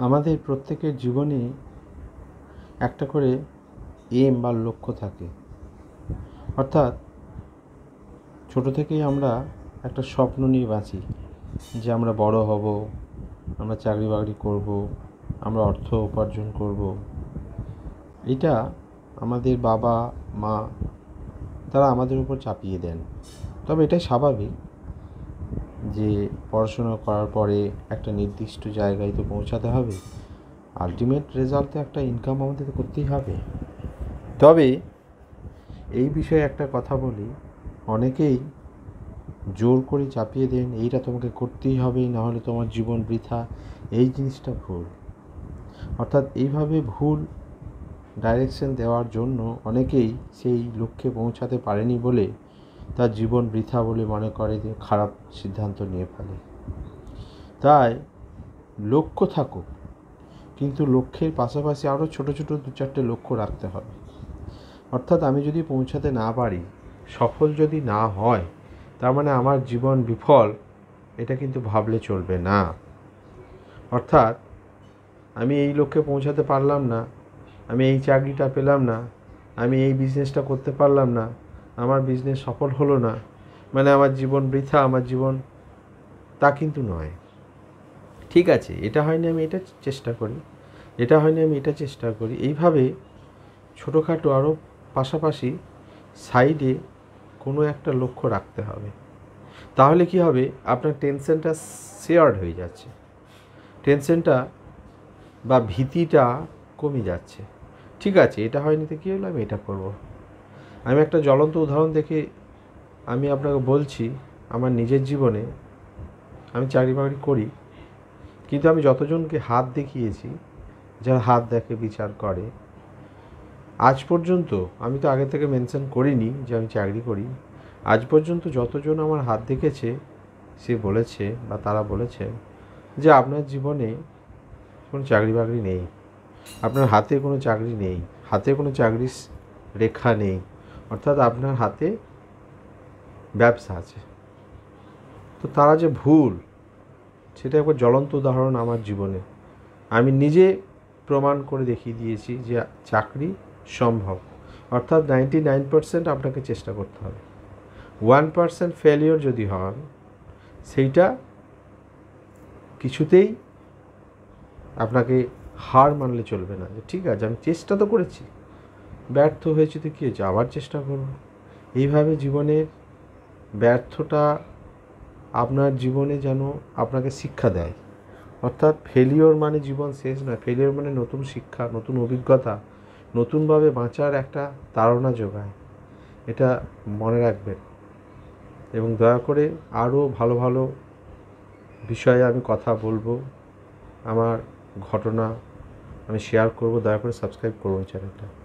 আমাদের প্রত্যেকের জীবনে একটা করে এম বা লক্ষ্য থাকে। অর্থাৎ ছোট থেকেই আমরা একটা স্বপ্ন নিয়ে বাঁচি যে আমরা বড় হব, আমরা চাকরি বাকরি করব, আমরা অর্থ উপার্জন করব। এটা আমাদের বাবা মা তারা আমাদের উপর চাপিয়ে দেন। তবে এটাই স্বাভাবিক যে পড়াশোনা করার পরে একটা নির্দিষ্ট জায়গায় তো পৌঁছাতে হবে, আলটিমেট রেজাল্ট তো একটা ইনকাম আমাদের তো করতেই হবে। তবে এই বিষয়ে একটা কথা বলি, অনেকেই জোর করে চাপিয়ে দেন এইটা তোমাকে করতেই হবে, না হলে তোমার জীবন বৃথা। এই জিনিসটা ভুল। অর্থাৎ এইভাবে ভুল ডাইরেকশন দেওয়ার জন্য অনেকেই সেই লক্ষ্যে পৌঁছাতে পারেনি বলে তার জীবন বৃথা বলে মনে করে, যে খারাপ সিদ্ধান্ত নিয়ে ফেলে। তাই লক্ষ্য থাকুক, কিন্তু লক্ষ্যের পাশাপাশি আরও ছোট ছোট 2-4টে লক্ষ্য রাখতে হবে। অর্থাৎ আমি যদি পৌঁছাতে না পারি, সফল যদি না হয়, তার মানে আমার জীবন বিফল, এটা কিন্তু ভাবলে চলবে না। অর্থাৎ আমি এই লক্ষ্যে পৌঁছাতে পারলাম না, আমি এই চাকরিটা পেলাম না, আমি এই বিজনেসটা করতে পারলাম না, আমার বিজনেস সফল হলো না, মানে আমার জীবন বৃথা, আমার জীবন, তা কিন্তু নয়। ঠিক আছে, এটা হয়নি আমি এটা চেষ্টা করি, এটা হয়নি আমি এটা চেষ্টা করি। এইভাবে ছোটোখাটো আরও পাশাপাশি সাইডে কোনো একটা লক্ষ্য রাখতে হবে। তাহলে কি হবে, আপনার টেনশনটা শেয়ার্ড হয়ে যাচ্ছে, টেনশনটা বা ভীতিটা কমে যাচ্ছে। ঠিক আছে, এটা হয়নি তো কী হলো, আমি এটা করব। আমি একটা জ্বলন্ত উদাহরণ দেখে আমি আপনাকে বলছি, আমার নিজের জীবনে আমি চাকরি বাকরি করি, কিন্তু আমি যতজনকে হাত দেখিয়েছি, যারা হাত দেখে বিচার করে, আজ পর্যন্ত, আমি তো আগে থেকে মেনশন করিনি যে আমি চাকরি করি, আজ পর্যন্ত যতজন আমার হাত দেখেছে সে বলেছে বা তারা বলেছে যে আপনার জীবনে কোনো চাকরি বাকরি নেই, আপনার হাতে কোনো চাকরি নেই, হাতে কোনো চাকরির রেখা নেই, অর্থাৎ আপনার হাতে ব্যবসা আছে। তো তারা যে ভুল, সেটা একবার জ্বলন্ত উদাহরণ আমার জীবনে। আমি নিজে প্রমাণ করে দেখিয়ে দিয়েছি যে চাকরি সম্ভব। অর্থাৎ 99% আপনাকে চেষ্টা করতে হবে। 1% ফেলিওর যদি হন, সেইটা কিছুতেই আপনাকে হার মানলে চলবে না। যে ঠিক আছে, আমি চেষ্টা তো করেছি, ব্যর্থ হয়েছি তো কী হয়েছে, আবার চেষ্টা করব। এইভাবে জীবনের ব্যর্থতা আপনার জীবনে যেন আপনাকে শিক্ষা দেয়। অর্থাৎ ফেলিওর মানে জীবন শেষ নয়, ফেলিওর মানে নতুন শিক্ষা, নতুন অভিজ্ঞতা, নতুনভাবে বাঁচার একটা তাড়না যোগায়। এটা মনে রাখবেন, এবং দয়া করে আরও ভালো ভালো বিষয়ে আমি কথা বলবো, আমার ঘটনা আমি শেয়ার করব। দয়া করে সাবস্ক্রাইব করুন চ্যানেলটা।